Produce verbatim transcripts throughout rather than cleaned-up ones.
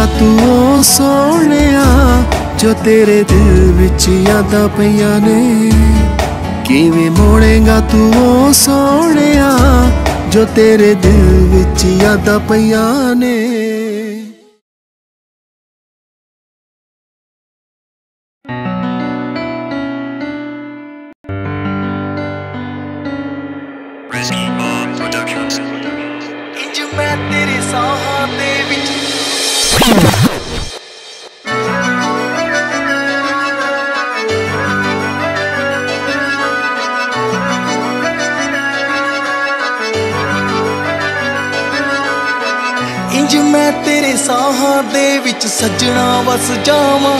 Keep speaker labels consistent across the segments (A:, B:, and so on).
A: तू ओ सोहणिया जो तेरे दिल विच यादां पईयां ने। किवें मोड़ेगा तू ओ सोहणिया जो तेरे दिल विच यादां पईयां ने। इंज मैं तेरे साहां दे विच इंज मैं तेरे साहां दे विच सजना वस जावां।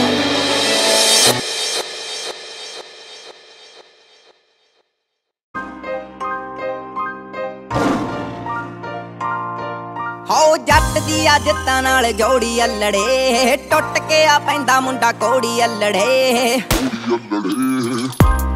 B: हो जट दी जित्तां नाल जोड़ी अल्लड़े टुट के आ पैंदा मुंडा कोड़ी अल्लड़े।